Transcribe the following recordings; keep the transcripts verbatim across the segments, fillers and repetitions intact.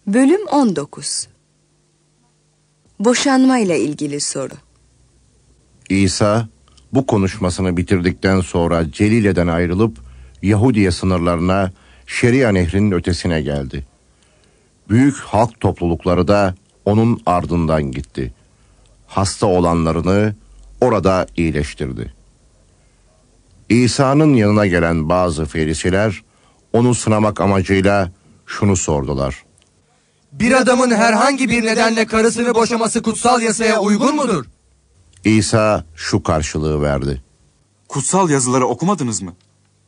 Bölüm on dokuz. Boşanma ile ilgili soru. İsa bu konuşmasını bitirdikten sonra Celile'den ayrılıp Yahudiye sınırlarına Şeria nehrinin ötesine geldi. Büyük halk toplulukları da onun ardından gitti. Hasta olanlarını orada iyileştirdi. İsa'nın yanına gelen bazı ferisiler onu sınamak amacıyla şunu sordular: Bir adamın herhangi bir nedenle karısını boşaması kutsal yasaya uygun mudur? İsa şu karşılığı verdi: Kutsal yazıları okumadınız mı?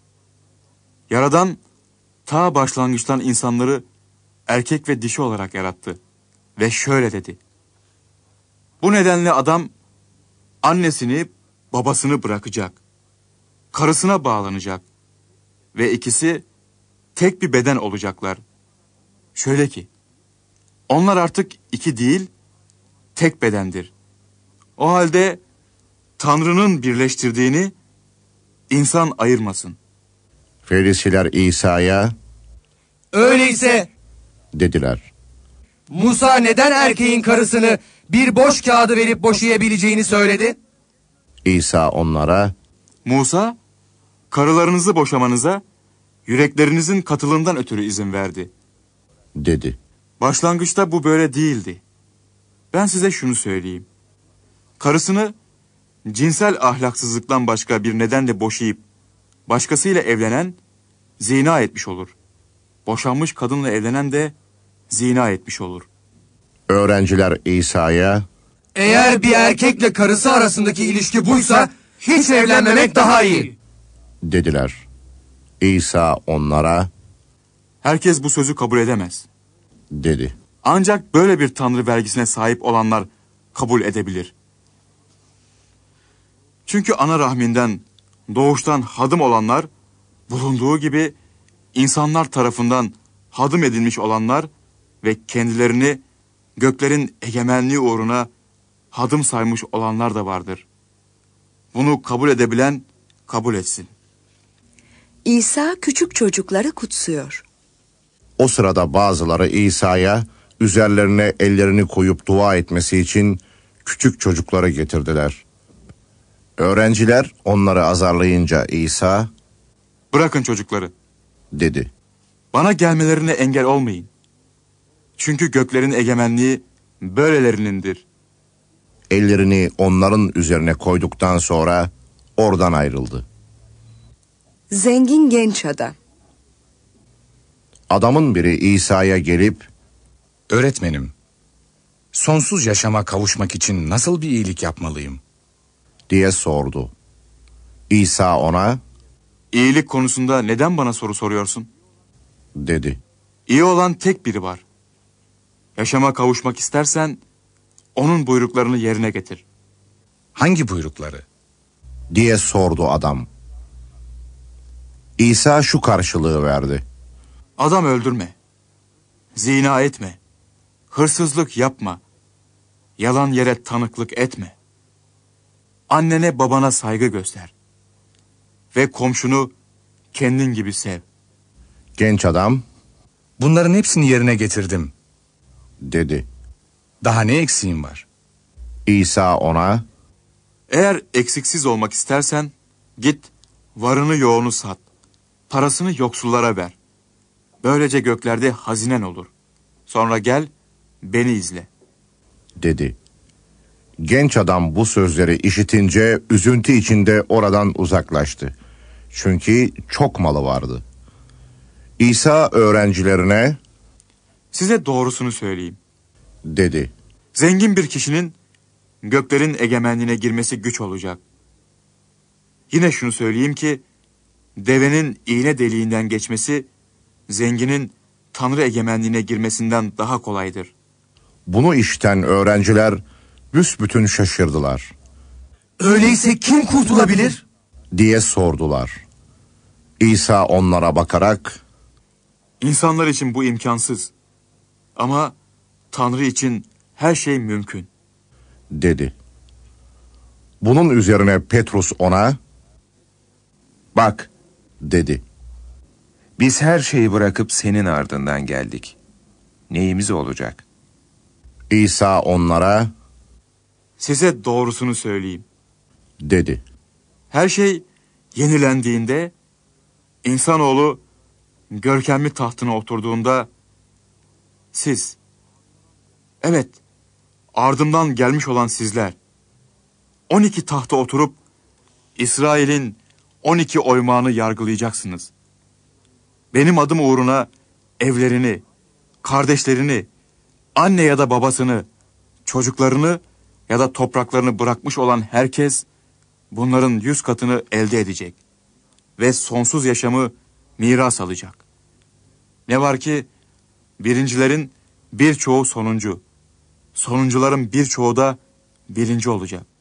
Yaradan ta başlangıçtan insanları erkek ve dişi olarak yarattı. Ve şöyle dedi: Bu nedenle adam annesini, babasını bırakacak. Karısına bağlanacak. Ve ikisi tek bir beden olacaklar. Şöyle ki, onlar artık iki değil, tek bedendir. O halde Tanrı'nın birleştirdiğini insan ayırmasın. Ferisiler İsa'ya Öyleyse dediler: Musa neden erkeğin karısını bir boş kağıdı verip boşayabileceğini söyledi? İsa onlara: Musa, karılarınızı boşamanıza yüreklerinizin katılığından ötürü izin verdi dedi. Başlangıçta bu böyle değildi. Ben size şunu söyleyeyim. Karısını cinsel ahlaksızlıktan başka bir nedenle boşayıp başkasıyla evlenen zina etmiş olur. Boşanmış kadınla evlenen de zina etmiş olur. Öğrenciler İsa'ya: Eğer bir erkekle karısı arasındaki ilişki buysa hiç evlenmemek daha iyi dediler. İsa onlara: Herkes bu sözü kabul edemez dedi. Ancak böyle bir tanrı vergisine sahip olanlar kabul edebilir. Çünkü ana rahminden, doğuştan hadım olanlar, bulunduğu gibi insanlar tarafından hadım edilmiş olanlar ve kendilerini göklerin egemenliği uğruna hadım saymış olanlar da vardır. Bunu kabul edebilen kabul etsin. İsa küçük çocukları kutsuyor. O sırada bazıları İsa'ya üzerlerine ellerini koyup dua etmesi için küçük çocukları getirdiler. Öğrenciler onları azarlayınca İsa: Bırakın çocukları dedi. Bana gelmelerine engel olmayın. Çünkü göklerin egemenliği böylelerinindir. Ellerini onların üzerine koyduktan sonra oradan ayrıldı. Zengin genç adam. Adamın biri İsa'ya gelip: Öğretmenim, sonsuz yaşama kavuşmak için nasıl bir iyilik yapmalıyım diye sordu. İsa ona: İyilik konusunda neden bana soru soruyorsun? dedi. İyi olan tek biri var. Yaşama kavuşmak istersen onun buyruklarını yerine getir. Hangi buyrukları? diye sordu adam. İsa şu karşılığı verdi: Adam öldürme. Zina etme. Hırsızlık yapma. Yalan yere tanıklık etme. Annene babana saygı göster. Ve komşunu kendin gibi sev. Genç adam Bunların hepsini yerine getirdim. dedi. Daha ne eksiğim var? İsa ona: Eğer eksiksiz olmak istersen git varını yoğunu sat. Parasını yoksullara ver. Böylece göklerde hazinen olur. Sonra gel beni izle dedi. Genç adam bu sözleri işitince üzüntü içinde oradan uzaklaştı. Çünkü çok malı vardı. İsa öğrencilerine: Size doğrusunu söyleyeyim dedi. Zengin bir kişinin göklerin egemenliğine girmesi güç olacak. Yine şunu söyleyeyim ki devenin iğne deliğinden geçmesi zenginin Tanrı egemenliğine girmesinden daha kolaydır. Bunu işiten öğrenciler büsbütün şaşırdılar. Öyleyse kim kurtulabilir? diye sordular. İsa onlara bakarak: İnsanlar için bu imkansız. Ama Tanrı için her şey mümkün dedi. Bunun üzerine Petrus ona: Bak dedi. Biz her şeyi bırakıp senin ardından geldik. neyimiz olacak? İsa onlara Size doğrusunu söyleyeyim. dedi. Her şey yenilendiğinde, insanoğlu görkemli tahtına oturduğunda, siz, evet, ardımdan gelmiş olan sizler, on iki tahta oturup İsrail'in on iki oymağını yargılayacaksınız. Benim adım uğruna evlerini, kardeşlerini, anne ya da babasını, çocuklarını ya da topraklarını bırakmış olan herkes bunların yüz katını elde edecek ve sonsuz yaşamı miras alacak. Ne var ki birincilerin birçoğu sonuncu, sonuncuların birçoğu da birinci olacak.